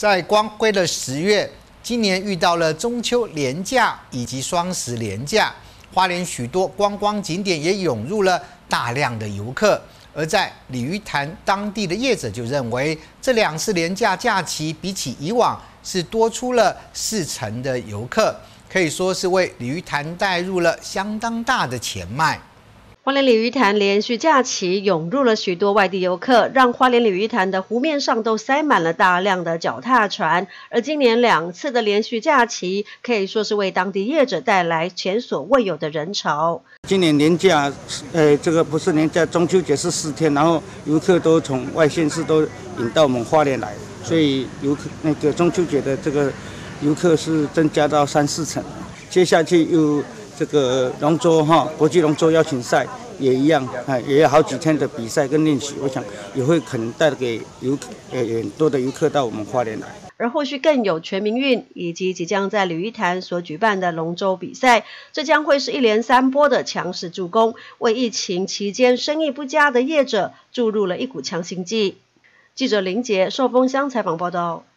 在光辉的10月，今年遇到了中秋连假以及双十连假，花莲许多观光景点也涌入了大量的游客。而在鲤鱼潭当地的业者就认为，这2次连假假期比起以往是多出了40%的游客，可以说是为鲤鱼潭带入了相当大的钱脉。 花莲鲤鱼潭连续假期涌入了许多外地游客，让花莲鲤鱼潭的湖面上都塞满了大量的脚踏船。而今年2次的连续假期，可以说是为当地业者带来前所未有的人潮。 今年年假，这个不是年假，中秋节是4天，然后游客都从外县市都引到我们花莲来，所以游客那个中秋节的这个游客是增加到3-4成。接下去又这个龙舟国际龙舟邀请赛也一样，也有好几天的比赛跟练习，我想也会可能带给很多的游客到我们花莲来。 而后续更有全民运以及即将在鲤鱼潭所举办的龙舟比赛，这将会是一连3波的强势助攻，为疫情期间生意不佳的业者注入了一股强心剂。记者林杰寿丰乡采访报道。